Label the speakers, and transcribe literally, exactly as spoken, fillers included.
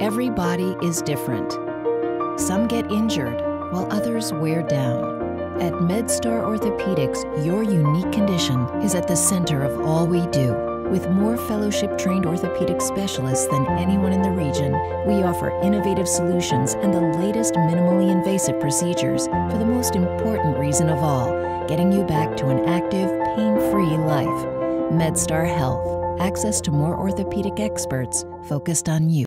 Speaker 1: Every body is different. Some get injured, while others wear down. At MedStar Orthopedics, your unique condition is at the center of all we do. With more fellowship-trained orthopedic specialists than anyone in the region, we offer innovative solutions and the latest minimally invasive procedures for the most important reason of all, getting you back to an active, pain-free life. MedStar Health. Access to more orthopedic experts focused on you.